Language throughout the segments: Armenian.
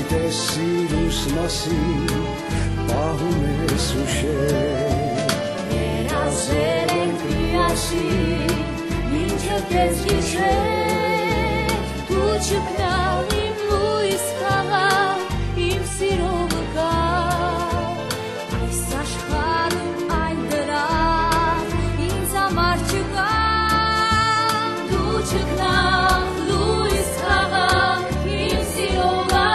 Սիրուս մասին պահում ես ուշեր Երազել ենք միասին մինչև կես գիշեր Դու չգնալ իմ լույս խաղալ իմ սիրո վկա Այս աշխարհում այլ դրան ինձ համար չկա Դու չգնալ լույս խաղալ իմ սիրո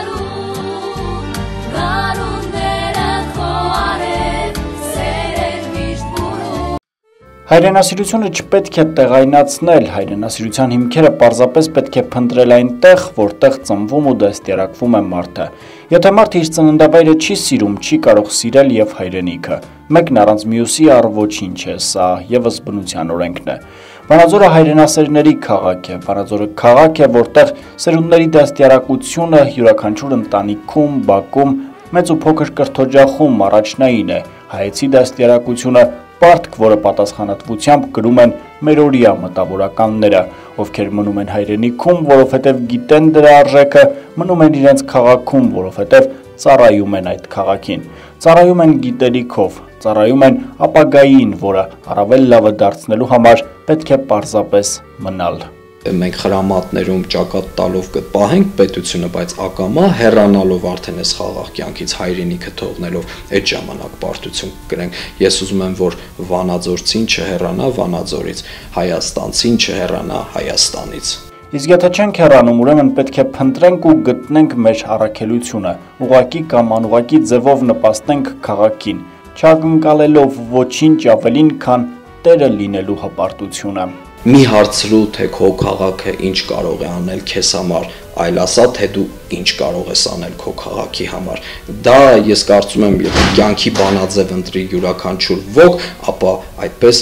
Հայրենասիրությունը չպետք է տեղայնացնել, հայրենասիրության հիմքերը պարզապես պետք է փնտրել այնտեղ, որտեղ ծնվում ու դաստիարակվում է մարդը։ Եթե մարդը իր ծննդավայրը չի սիրում, չի կարող սիրել եւ հայրենիքը։ Մեկն առանց մյուսի առ ոչինչ է, սա եւս բնության օրենքն է։ Վանաձորը հայրենասերների քաղաք է, Վանաձորը քաղաք է, որտեղ սերունդների դաստիարակությունը յուրաքանչյուր ընտանիքում, բակում, մեծ ու փոքր կրթօջախում առաջնային է, հայեցի դաստիարակությունը պարտք, որը պատասխանատվությամբ կրում են մերօրյա մտավորականները, ովքեր մնում են հայրենիքում, որովհետև գիտեն դրա արժեքը, մնում են իրենց քաղաքում, որովհետև ծառայում են այդ քաղաքին, ծառայում են գիտելիքով, ծառայում են ապագային, որը առավել լավը դարձնելու համար պետք է պարզապես մնալ։ Մենք խրամատներում ճակատ տալով կպահենք պետությունը, բայց ակամա հեռանալով արդեն այս խաղաղ կյանքից հայրենիքը թողնելով այդ ժամանակ պարտություն կգրենք։ Ես ուզում եմ, որ վանաձորցին չհեռանա Վանաձորից, հայաստանցին չհեռանա Հայաստանից։ Իսկ եթե չենք հեռանում, ուրեմն պետք է փնտրենք ու գտնենք մեր առաքելությունը, ուղղակի կամ անուղղակի ձևով նպաստենք քաղաքին, չակնկալելով ոչինչ ավելին, քան տերը լինելու հպարտությունը։ Մի հարցրու, թե քո քաղաքը ինչ կարող է անել քեզ համար, այլ ասա, թե դու ինչ կարող ես անել քո քաղաքի համար։ Դա ես կարծում եմ, եթե կյանքի բանաձև ընտրի յուրաքանչյուր ոք, ապա այդպես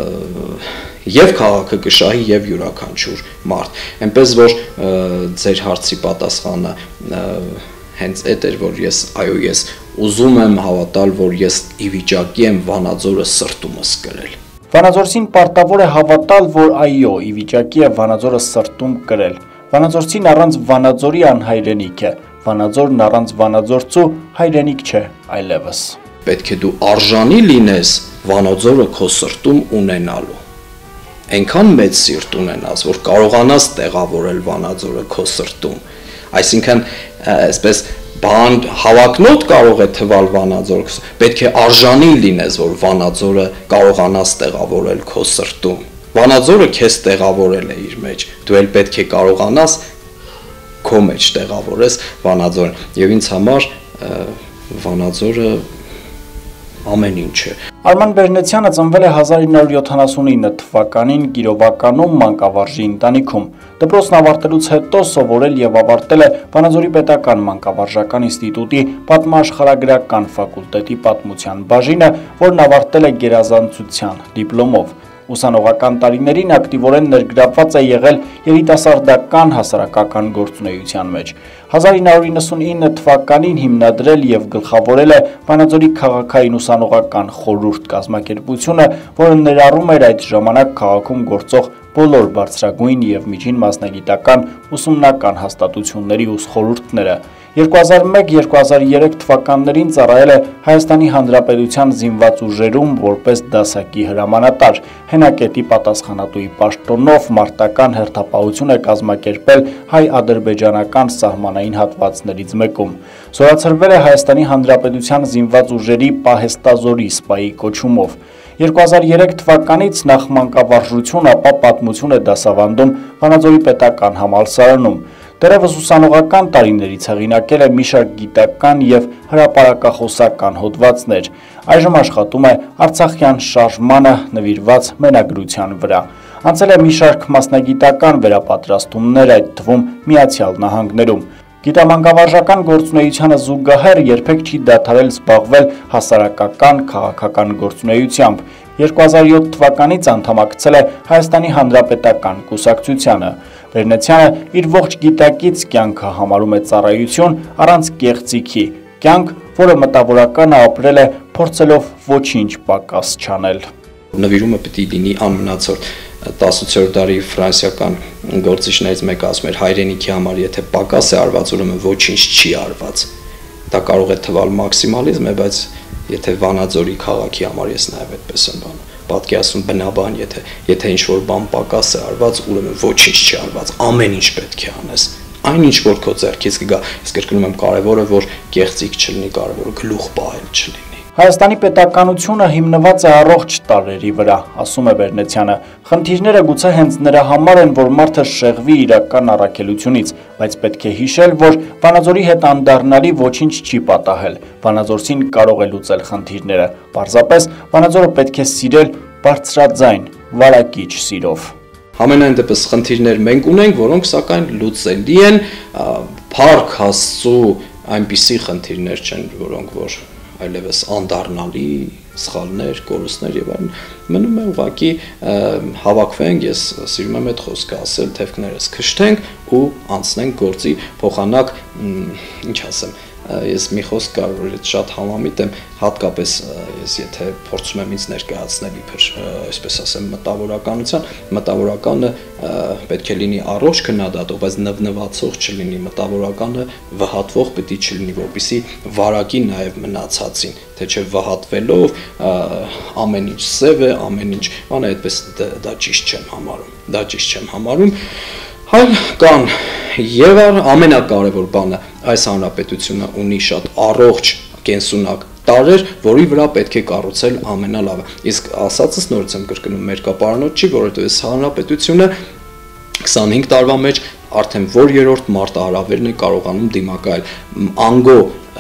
եւ քաղաքը կշահի եւ յուրաքանչյուր մարդ։ Այնպես որ ձեր հարցի պատասխանը հենց այդ էր, որ ես ուզում եմ հավատալ, որ ես ի վիճակի եմ Վանաձորը սրտումս կրել։ Վանաձորցին պարտավոր է հավատալ, որ այո, ի վիճակի է Վանաձորը սրտում կրել։ Վանաձորցին առանց Վանաձորի անհայրենիք է, Վանաձորն առանց Վանաձորցու հայրենիք չէ այլևս։ Պետք է դու արժանի լինես Վանաձորը քո սրտում ունենալու։ Այնքան մեծ սիրտ ունենաս, որ կարողանաս տեղավորել Վանաձորը քո սրտում։ Այսինքն, այսպես բան հավակնոտ կարող է թվալ Վանաձոր, պետք է արժանի լինես, որ Վանաձորը կարողանաս տեղավորել քո սրտում։ Վանաձորը քեզ տեղավորել է իր մեջ, դու էլ պետք է կարողանաս քո մեջ տեղավորես Վանաձորը։ Եվ ինձ համար Վանաձորը ամեն ինչ է։ Արման Բերնեցյանը ծնվել է 1979 թվականին Կիրովականում մանկավարժի ընտանիքում։ Դպրոցն ավարտելուց հետո սովորել եւ ավարտել է Վանաձորի պետական մանկավարժական ինստիտուտի պատմաշխարհագրական ֆակուլտետի պատմության բաժինը, որն ավարտել է գերազանցության դիպլոմով։ Ուսանողական տարիներին ակտիվորեն ներգրավված է եղել երիտասարդական հասարակական գործունեության մեջ։ 1999 թվականին հիմնադրել եւ գլխավորել է Վանաձորի քաղաքային ուսանողական խորհուրդ կազմակերպությունը, որը ներառում էր այդ ժամանակ քաղաքում գործող բոլոր բարձրագույն եւ միջին մասնագիտական ուսումնական հաստատությունների խորհուրդները։ 2001-2003 թվականներին ծառայել է Հայաստանի Հանրապետության զինված ուժերում որպես դասակի հրամանատար, հենակետի պատասխանատուի պաշտոնով մարտական հերթապահություն է կազմակերպել հայ-ադրբեջանական սահմանային հատվածներից մեկում։ Զորացրվել է Հայաստանի Հանրապետության զինված ուժերի պահեստազորի սպայի կոչումով։ 2003 թվականից նախ մանկավարժություն, ապա պատմություն է դասավանդում Վանաձորի պետական համալսարանում։ Դեռևս ուսանողական տարիներից հեղինակել է մի շարք գիտական եւ հրապարակախոսական հոդվածներ։ Այժմ աշխատում է Արցախյան շարժմանը նվիրված մենագրության վրա։ Անցել է մի շարք մասնագիտական վերապատրաստումներ, այդ թվում Միացյալ Նահանգներում։ Գիտամանկավարժական գործունեությանը զուգահեռ երբեք չի դադարել զբաղվել հասարակական, քաղաքական գործունեությամբ։ 2007 թվականից անդամակցել է Հայաստանի Հանրապետական կուսակցությանը։ Բերնեցյանը իր ողջ գիտակից կյանքը համարում է ծառայություն առանց կեղծիքի, կյանք, որը մտավորականը ապրել է փորձելով ոչինչ պակաս չանել։ Նվիրումը պետք է լինի անմնացորդ 18-րդ դարի ֆրանսիական գործիչներից մեկը ասում էր հայրենիքի համար եթե պակաս է արված, ուրեմն ոչինչ չի արված։ Դա կարող է թվալ մաքսիմալիզմ է, բայց եթե Վանաձորի քաղաքի համար ես նաև այդպես եմ պատկերացնում բնաբան, եթե ինչ-որ բան պակաս է արված, ուրեմն ոչինչ չի արված, ամեն ինչ պետք է անես։ Այն ինչ որ քո ձեռքից կգա, իսկ կրկնում եմ կարևորը որ կեղծիք չլինի, կարևորը գլուխ պահել չլինի։ Հայաստանի պետականությունը հիմնված է առողջ տարրերի վրա, ասում է Բերնեցյանը։ Խնդիրները գուցե հենց նրա համար են, որ մարդը շեղվի իրական առաքելությունից, բայց պետք է հիշել, որ Վանաձորի հետ անդառնալի ոչինչ չի պատահել։ Վանաձորցին կարող է լուծել խնդիրները։ Պարզապես Վանաձորը պետք է սիրել բարձրաձայն, վարակիչ սիրով։ Համենայն դեպս խնդիրներ մենք ունենք, որոնք սակայն լուծելի են, փառք Աստծո այնպիսի խնդիրներ չեն, որոնք որ այլևս անդառնալի սխալներ, կորուստներ եւ այլն, մնում է ուղղակի հավաքվենք, ես սիրում եմ այդ խոսքը ասել, թևքներս քշթենք ու անցնենք գործի փոխանակ, ինչ ասեմ, ես մի խոսք կար, որ շատ համամիտ եմ, հատկապես ես եթե փորձում եմ ինձ ներկայացնել իբր, այսպես ասեմ, մտավորականը պետք է լինի առողջ քննադատող, բայց նվնվացող չլինի, մտավորականը վհատվող պետք է չլինի, որպեսզի վարակի նաև մնացածին, թե չէ վհատվելով ամեն ինչ սև է, ամեն ինչ, բանը այդպես դա ճիշտ չեմ համարում, Հայ կան եւ ամենակարևոր բանը այս հանրապետությունը ունի շատ առողջ կենսունակ տարրեր, որի վրա պետք է կառուցել ամենալավը։ Իսկ ասածս նորից եմ կրկնում, մերկապարանոց չի, որովհետեւ այս հանրապետությունը 25 տարվա մեջ արդեն որ երրորդ մարտահրավերն է կարողանում դիմակայել անգո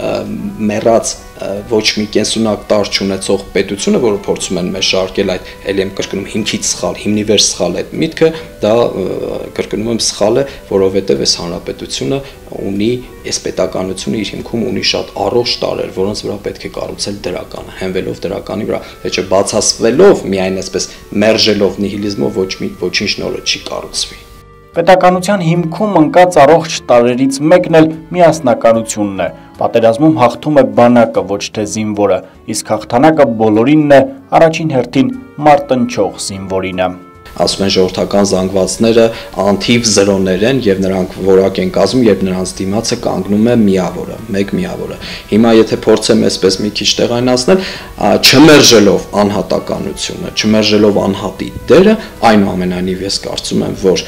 մեռած ոչ մի կենսունակ տարր չունեցող պետությունը, որը փորձում են մեզ շարքել այդ ելի եմ կրկնում հիմքից սխալ, հիմնիվեր սխալ այդ միտքը, դա կրկնում եմ սխալ է, որովհետև այս հանրապետությունը ունի, այս պետականությունը իր հիմքում ունի շատ առողջ տարրեր, որոնց վրա պետք է կառուցել դրականը, հենվելով դրականի վրա, թե չէ բացասվելով, միայն այսպես մերժելով նիհիլիզմով ոչինչ նորը չի կառուցվի։ Պետականության հիմքում ընկած առողջ տարրերից մեկն էլ միասնականությունն է։ Պատերազմում հաղթում է բանակը, ոչ թե զինվորը, իսկ հաղթանակը բոլորինն է, առաջին հերթին մարտնչող զինվորինը։ Ասում են ժողովրդական զանգվածները անթիվ զրոներ են եւ նրանք որակ են կազմում, երբ նրանց դիմացը կանգնում է միավորը, մեկ միավորը։ Հիմա եթե փորձեմ այսպես մի քիչ տեղայնացնել, չմերժելով անհատականությունը, չմերժելով անհատի դերը, այնուամենայնիվ ես կարծում եմ, որ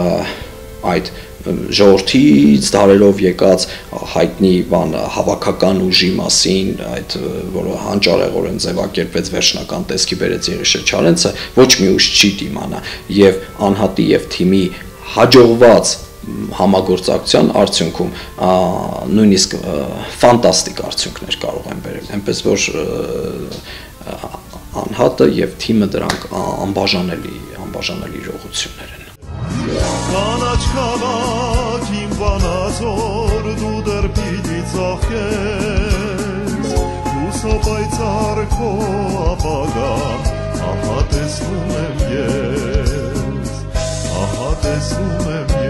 այդ ժողովրդից դարերով եկած հայտնի բան հավաքական ուժի մասին, այդ որը հանճարեղորեն ձևակերպեց վերջնական տեսքի բերեց Երիշե Չարենցը, ոչ մի ուժ չի դիմանա եւ անհատի եւ թիմի հաջողված համագործակցության արդյունքում նույնիսկ ֆանտաստիկ արդյունքներ կարող են բերել, այնպես որ անհատը եւ թիմը դրանք անբաժանելի իրողություններ են։ Կանաչ քաղաք իմ Վանաձոր դու դեռ պիտի ծաղկես Հուսապայծառ քո ապագան ահա տեսնում եմ ես